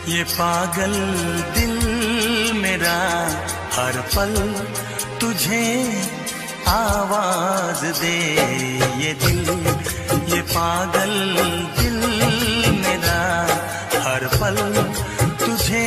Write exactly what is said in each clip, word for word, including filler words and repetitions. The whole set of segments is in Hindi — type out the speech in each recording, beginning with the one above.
ये पागल दिल मेरा हर पल तुझे आवाज दे। ये दिल, ये पागल दिल मेरा हर पल तुझे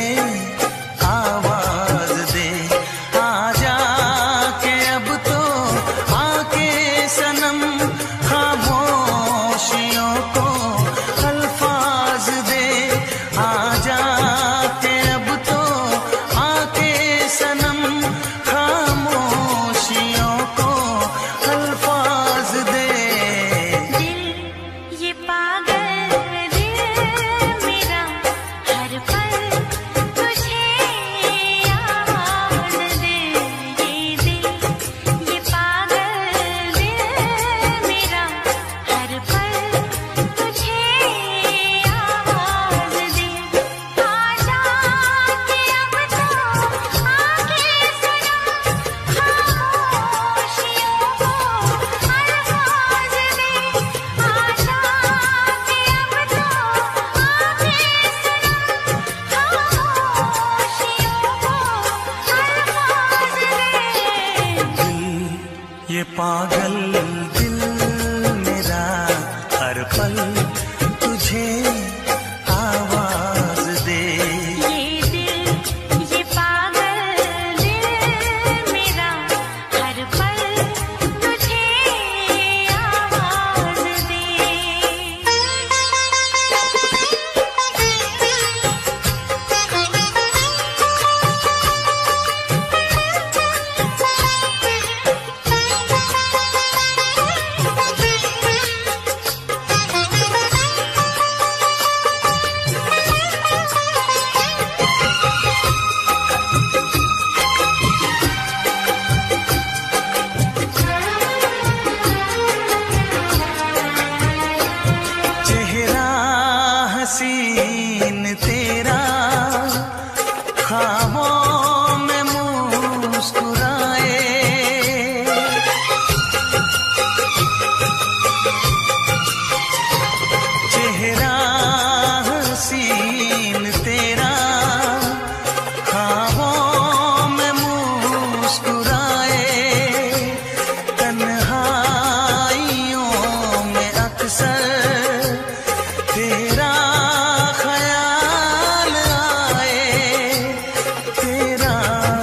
आवाज दे। आजा के अब तो आके सनम खामोशियों को अल्फाज दे। आजा के अब तो आके सनम खामोशियों को अल्फाज दे। दिल ये पागल दिल मेरा हर पल तुझे आवाज दे। ये दिल ये पागल दिल मेरा हर पल तुझे आवाज दे। आजा के अब तो आके सनम खामोशियों को अल्फाज दे। आजा के अब तो आके सनम खामोशियों को अल्फाज दे। दिल ये पागल दिल मेरा हर पल तुझे आवाज दे। ये दिल ये पागल दिल मेरा हर पल तुझे आवाज दे। चेहरा हसीन तेरा ख्वाबों में मुस्कुराए। चेहरा हसीन तेरा ख्वाबों में मुस्कुराए। तन्हाइयों में अक्सर तेरा ख्याल आए। तेरा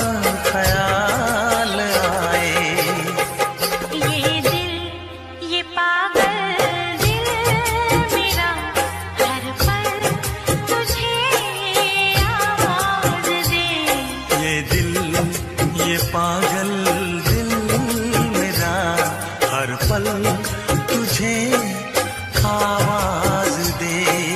ख्याल आए। ये दिल ये पागल दिल मेरा हर पल तुझे आवाज दे। ये दिल ये पागल दिल मेरा हर पल तुझे आवाज दे।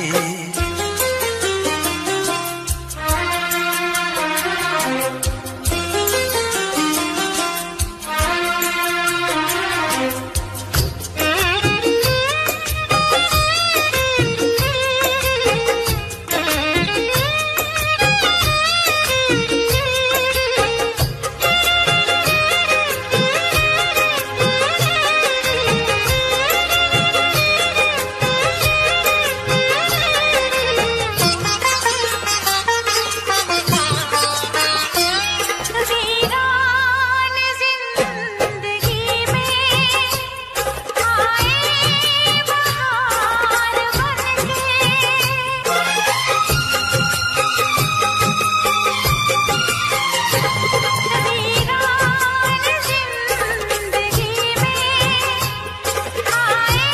वीरान जिंदगी में आए बहार बनके। वीरान जिंदगी में आए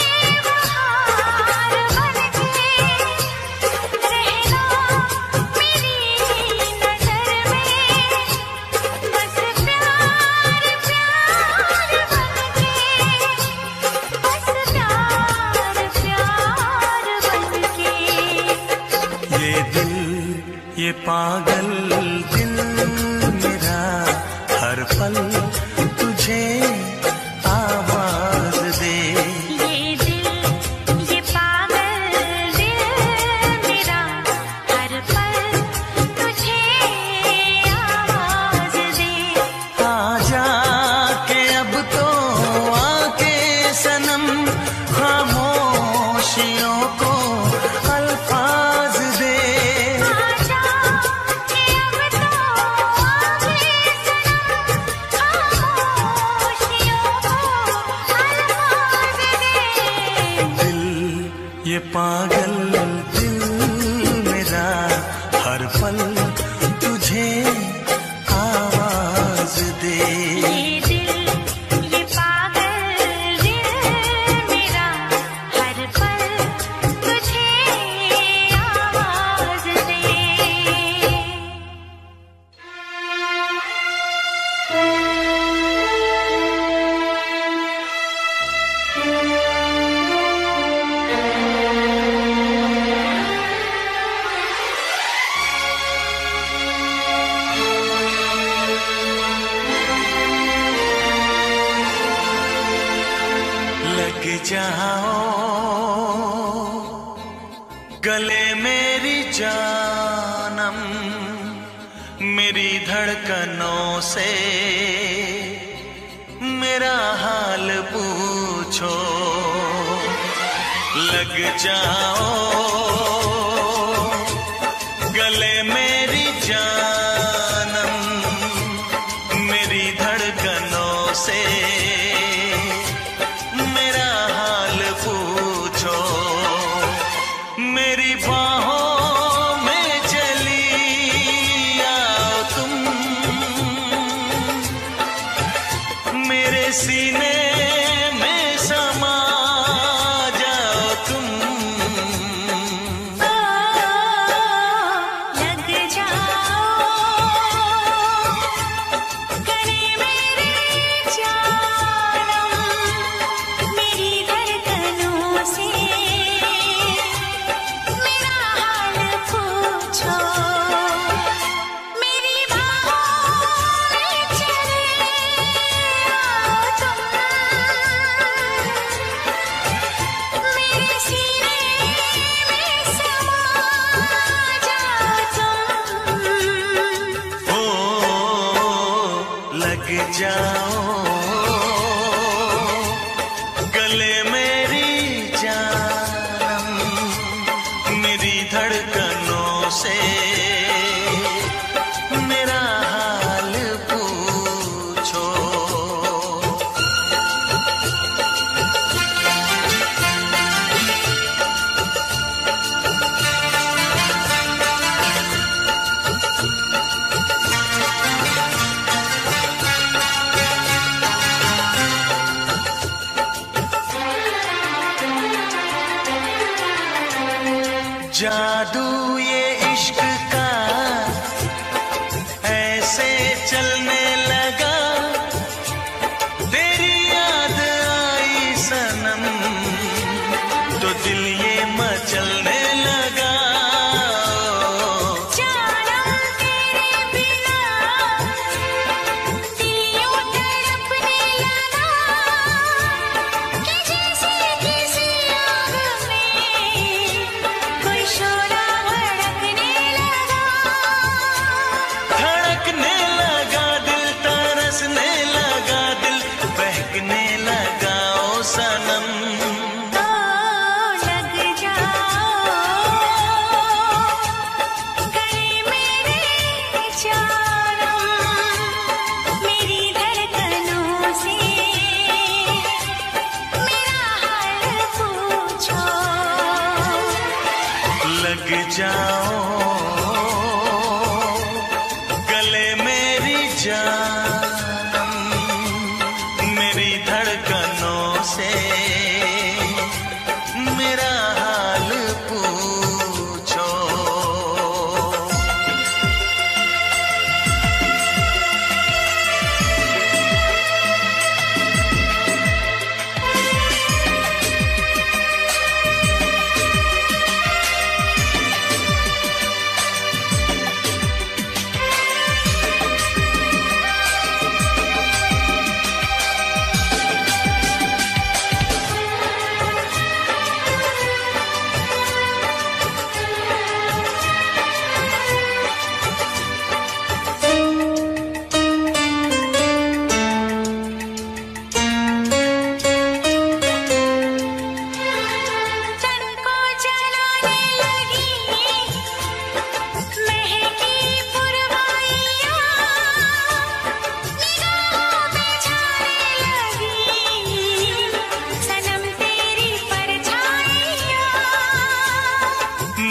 बहार बनके। रहना मेरी नजर में बस प्यार प्यार बनके। बस प्यार प्यार बनके। ये दिल ये पागल दिल मेरा हर पल तुझे आवाज दे। ये दिल ये पागल दिल मेरा हर पल तुझे आवाज दे। आजा के अब तो आके सनम खामोशियों को अल्फाज दे। आजा पल दिल मेरा हर पल तुझे आवाज दे। ये दिल ये पागल दिल मेरा हर पल तुझे आवाज दे। लग जाओ गले मेरी जानम, मेरी धड़कनों से मेरा हाल पूछो। लग जाओ गले मेरी जानम, मेरी धड़कनों से मेरा हाल पूछो। मेरी बाहों में चली आओ तुम, मेरे सीने में समा जाओ तुम। ओ लग जाओ गले मेरे जानम, मेरी धड़कनों से मेरा हाल पूछो। मेरी बाहों में चले आओ तुम, मेरे सीने में समा जाओ तुम। ओ लग जाओ गले मेरी जानम, मेरी धड़कनों से मेरा हाल पूछो। जादू ये इश्क का ऐसे चलने लगा, तेरी याद आई सनम तो दिल ये मचलने लगा। जानम तेरे बिना दिल यूं तड़पने लगा, कि जैसे किसी आग में कोई शोला भड़कने लगा। धड़कने लगा दिल, तरसने लगा दिल, बहकने लगा ओ सनम। ओ लग जाओ गले मेरे जानम, मेरी धड़कनों से मेरा हाल पूछो। लग जाओ गले मेरी जानम, मेरी धड़कनों से मेरा हाल पूछो।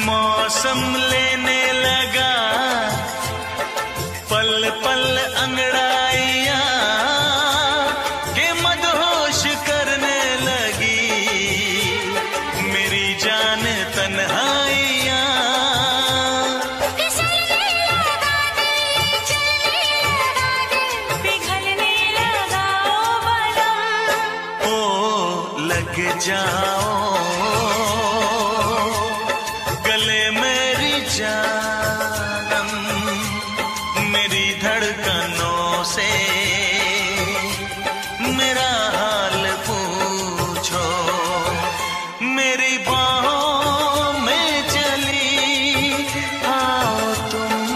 मौसम लेने लगा पल पल अंगड़ाइयां के मदहोश करने लगी मेरी जान तन्हाइयां। फिसलने लगा दिल, चलने लगा दिल, पिघलने लगा ओ बदन। ओ लग जाओ गले मेरी जानम, मेरी धड़कनों से मेरा हाल पूछो, मेरी बाहों में चली आओ तुम,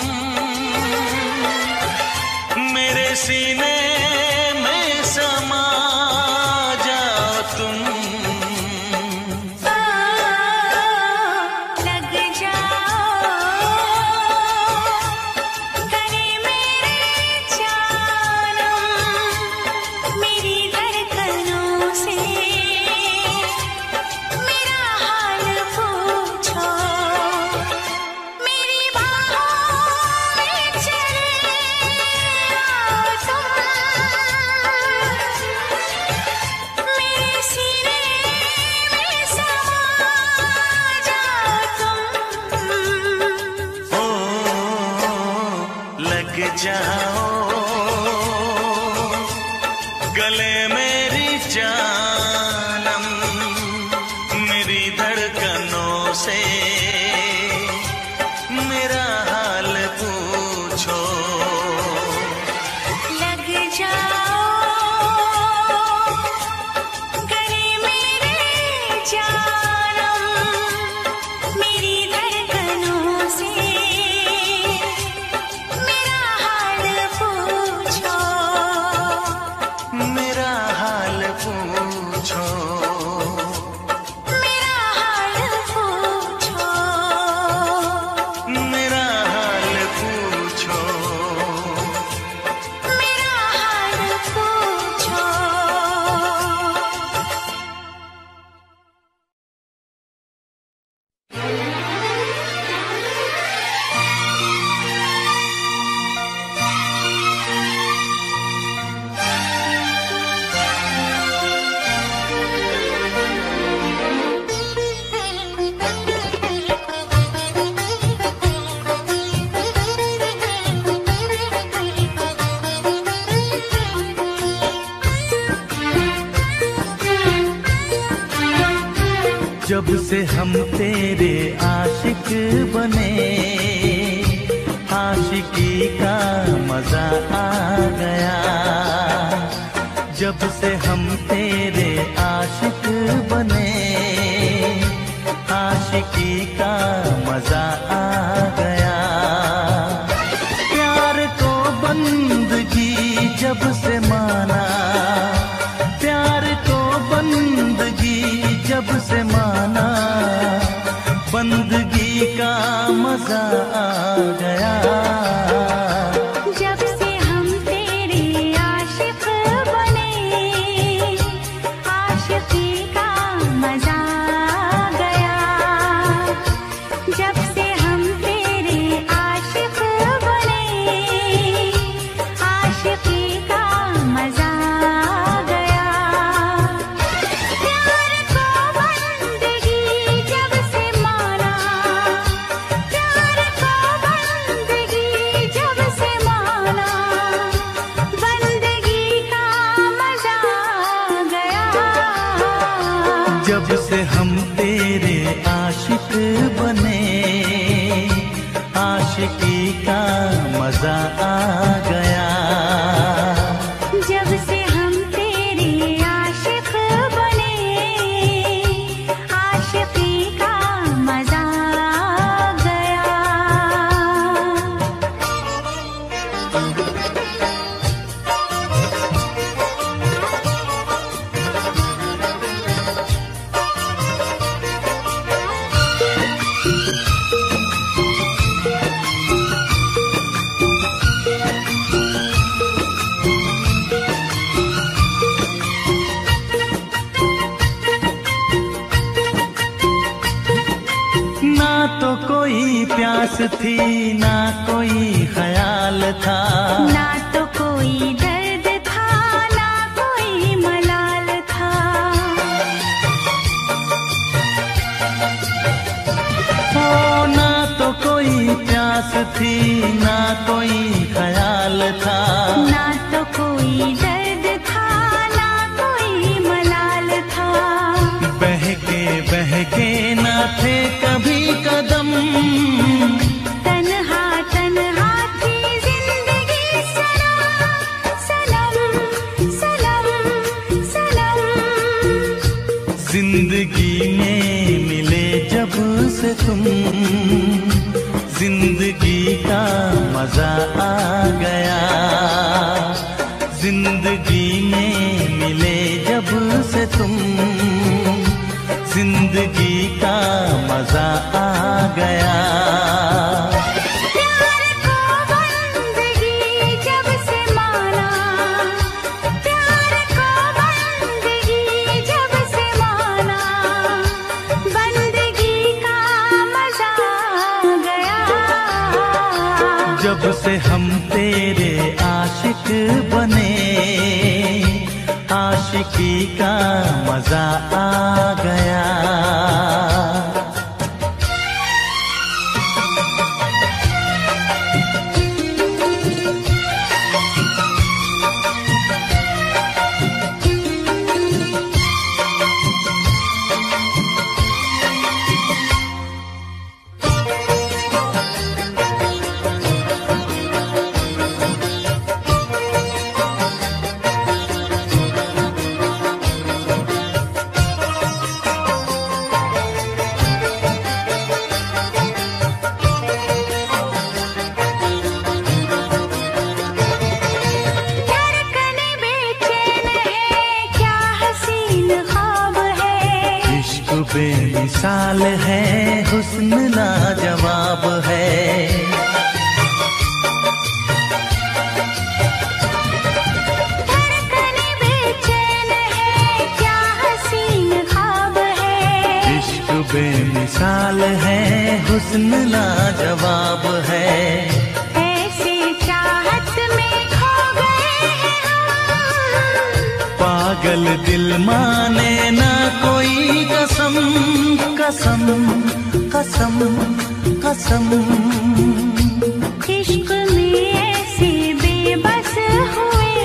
मेरे सीने में समा जाओ तुम। लग जाओ गले मेरे जानम, मेरी धड़कनों से मेरा हाल पूछो, मेरी बाहों में चले आओ तुम, मेरे सीने में समा जाओ तुम। ओ लग जाओ गले मेरी जानम, मेरी धड़कनों से मेरा हाल पूछो। लग जाओ गले मेरे जानम, मेरी धड़कनों से मेरा हाल पूछो, मेरा हाल पूछो, मेरा हाल पूछो, मेरा हाल पूछो। मेरा हाल पूछो। जब से हम तेरे आशिक बने, आशिकी का मजा आ गया। जब से हम तेरे आशिक बने, आशिकी का मजा आ गया। प्यार को बंदगी जब से माना, प्यार को बंदगी जब से माना, बंदगी का मजा आ गया। जब से हम तेरे आशिक बने, आशिकी का मजा आ गया। जब से हम तेरे आशिक बने, आशिकी का मजा आ गया। प्यार को बंदगी जब से माना, प्यार को बंदगी जब से माना, बंदगी का मजा आ गया। जब से हम तेरे आशिक बने, आशिकी का मजा आ गया। जब से हम तेरे आशिक बने, आशिकी का मजा आ गया। तो कोई प्यास थी ना कोई ख्याल था, ना तो कोई दर्द था ना कोई मलाल था। ओ ना तो कोई प्यास थी ना कोई ख्याल था, ना तो कोई दर्द था ना कोई मलाल था। बहके बहके ना थे कभी कदम, तन्हा तन्हा थी जिंदगी सनम सनम सनम सनम। जिंदगी में मिले जब से तुम, जिंदगी का मजा आ गया। जिंदगी में मिले जब से तुम, जिंदगी का मजा आ गया। प्यार को बंदगी जब से माना, प्यार को बंदगी जब से माना, बंदगी का मजा आ गया। जब से हम तेरे आशिक बने, आशिकी का मजा आ गया। धड़कने बेचैन है क्या हसीन ख्वाब है। इश्क बेमिसाल है हुस्न लाजवाब है। धड़कने बेचैन है क्या हसीन ख्वाब है। इश्क बेमिसाल है हुस्न लाजवाब है। ऐसे चाहत में खो गए हैं हम, पागल दिल माने ना कोई कसम, कसम कसम कसम। इश्क में ऐसे बेबस हुए,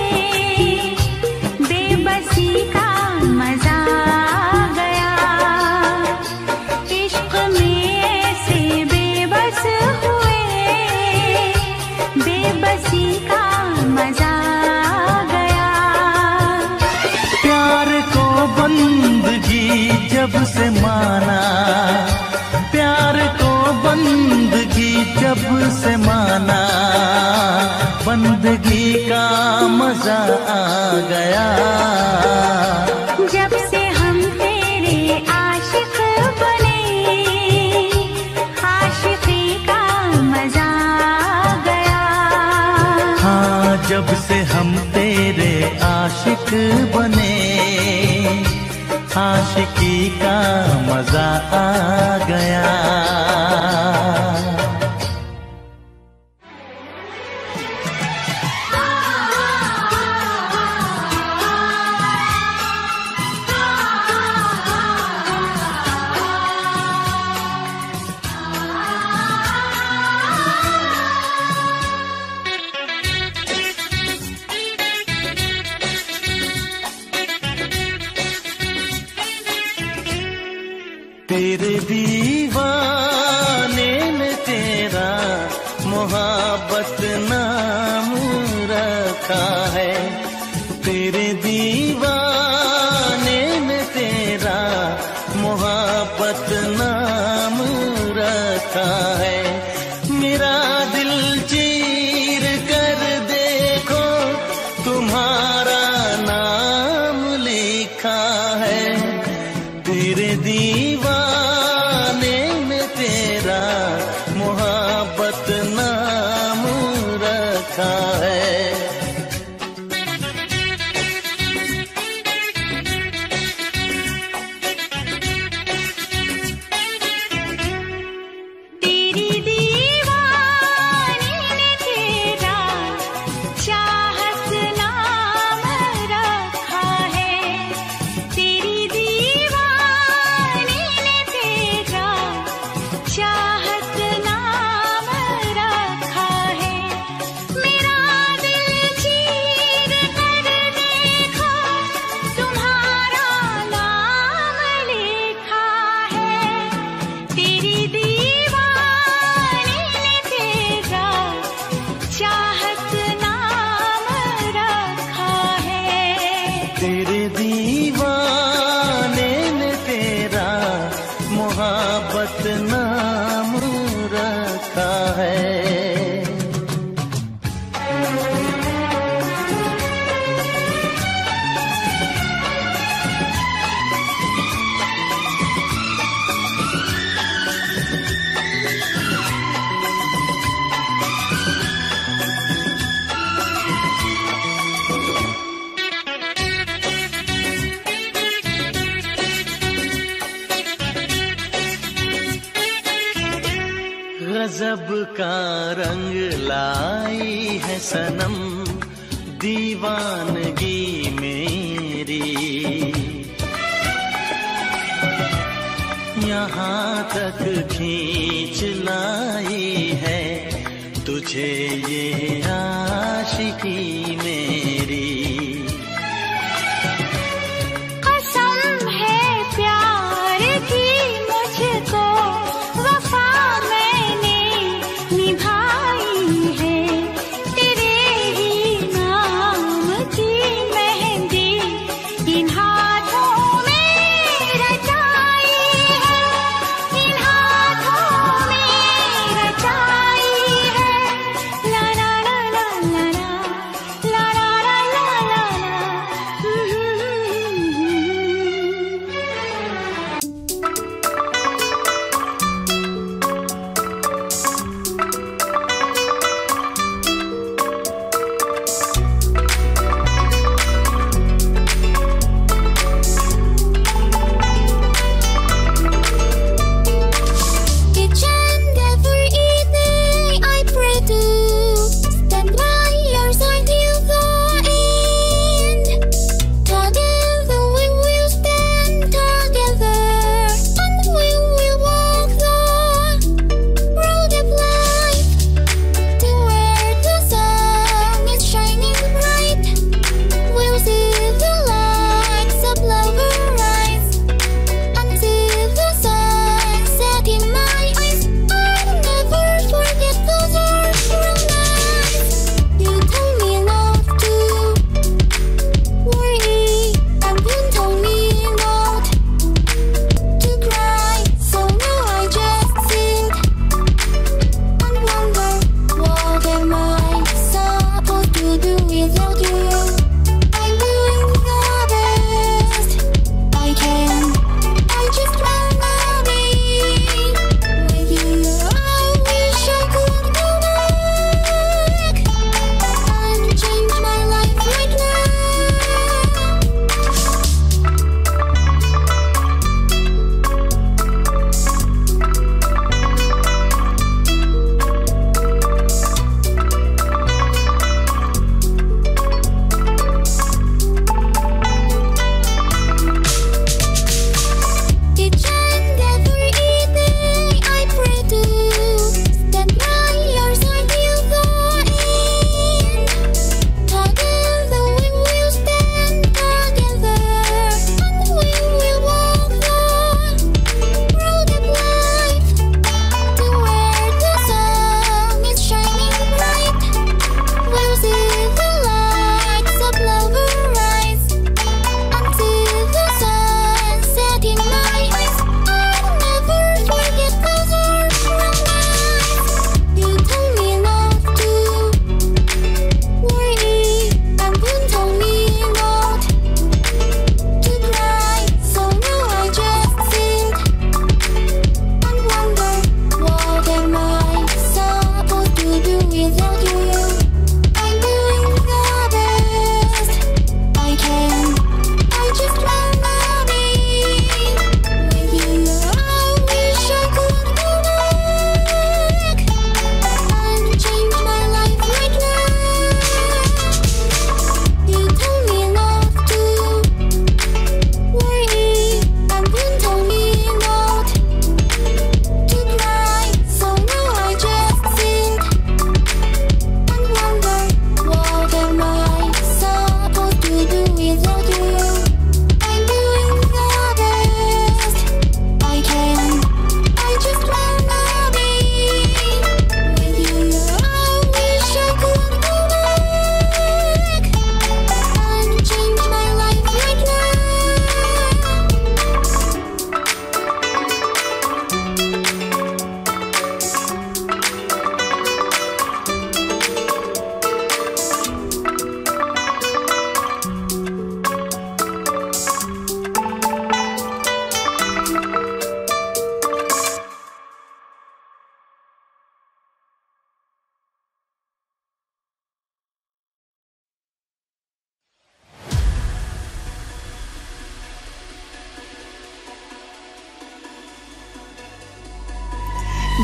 बेबसी का मजा आ गया। इश्क में ऐसे बेबस हुए, बेबसी का मजा आ गया। प्यार को बंदगी जब से माना, प्यार को बंदगी जब से माना, बंदगी का मजा आ गया। जब से हम तेरे आशिक बने, आशिकी का मजा आ गया। हाँ जब से हम तेरे आशिक बने, आशिकी का मजा आ गया। तेरे दीवाने में तेरा मोहब्बत नाम रखा है। तेरे दीवाने में तेरा मोहब्बत नाम रखा है। मेरा दिल चीर कर देखो तुम्हारा नाम लिखा है। तेरे दीवाने में तेरा मोहब्बत नाम रखा है। चाहत नाम रखा है। मेरा दिल चीर कर देखो, तुम्हारा नाम लिखा है। तेरी दीवानी ने तेरा चाहत नाम रखा है। तेरे दीवाने ने तेरा मोहब्बत नाम रखा है। गजब का रंग लाई है सनम दीवानगी मेरी, यहाँ तक खींच लाई है तुझे ये आशिकी मेरी। कसम है प्यार की मुझको, वफा मैंने निभाई है। तेरे ही नाम की मेहंदी इन हाथों में रचाई है, इन हाथों में रचाई है। ला ला ला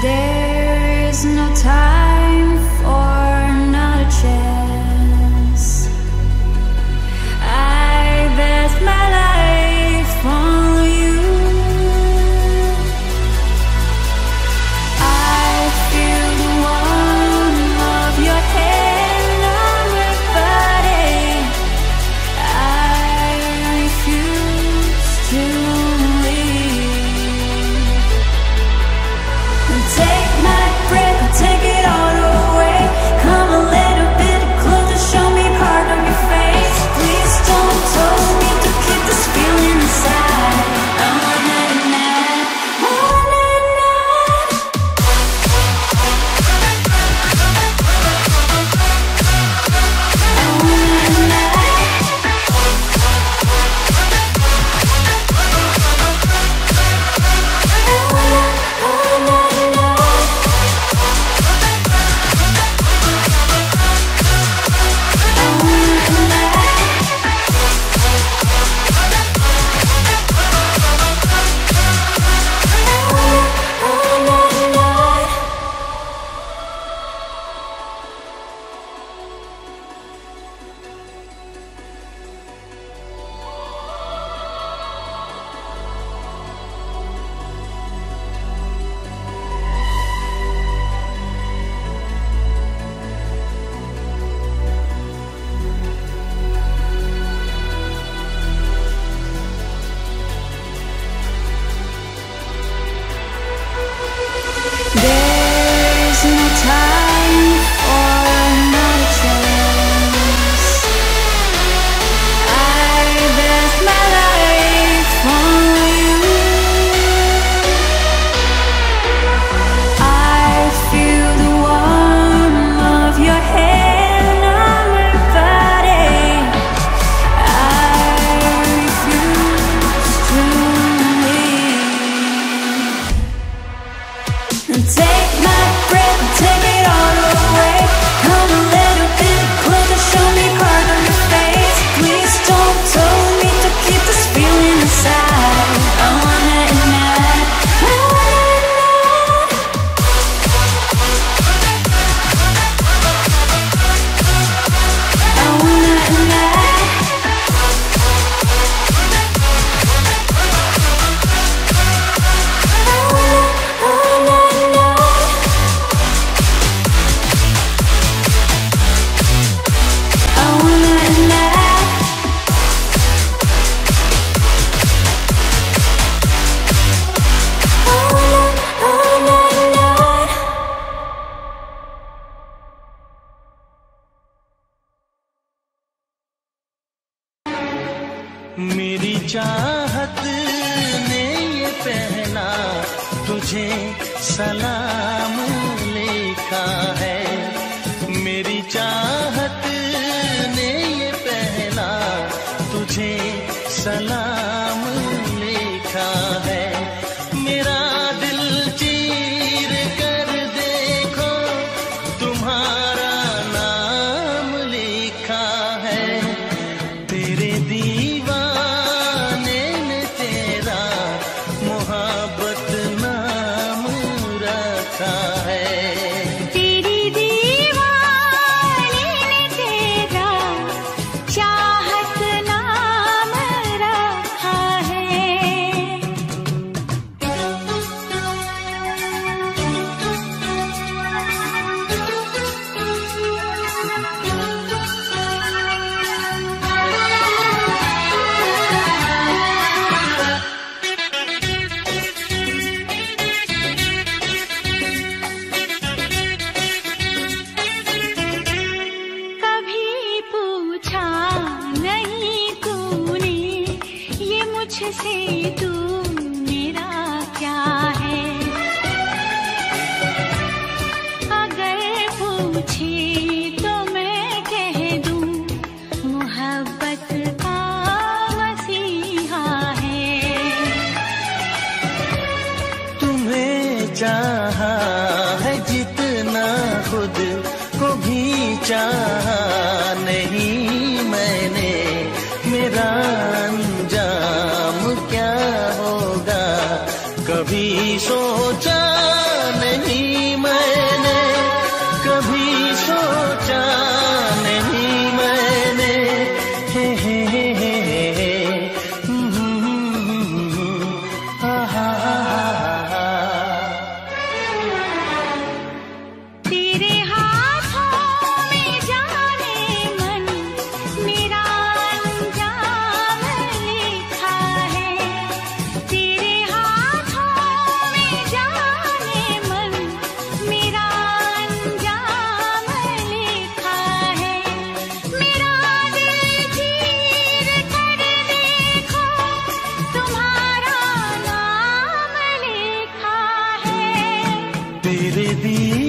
There is no time for another chance. I bet my life on you. I feel the warmth of your hand on my body. I refuse to leave. Take my breath, take it all away. Come a little bit closer, show me part of your face. Please don't tell me to keep this feeling inside. I wanna night, I wanna night. I wanna night. I wanna, I wanna night. There's no time for another chance. I bet my life on you. I feel the warmth of your hand on my body. I refuse to leave. Take my breath, take it all away. Come a little bit closer, show me part of your face. Please don't tell me to keep this feeling inside. I wanna ignite, I wanna ignite. I wanna ignite. I wanna, I wanna ignite. I wanna ignite. I wanna, I wanna ignite. मेरी चाहत ने ये पहला तुझे सलाम लिखा है। मेरी चाहत ने ये पहला तुझे सलाम लिखा है। मेरा दिल चीर कर देखो तुम्हारा नाम लिखा है। तेरे दीवाने ने तेरा मोहब्बत नाम रखा है। तेरी दीवानी ने तेरा चाहत नाम रखा है। कभी पूछा नहीं तूने ये मुझसे तू मेरा क्या है। अगर पूछे तो मैं कह दूं मोहब्बत का मसीहा है। तुम्हें चाहा है जितना खुद को भी चाहा नहीं मैंने। मेरा अंजाम क्या होगा कभी सोचा नहीं। तेरे दिए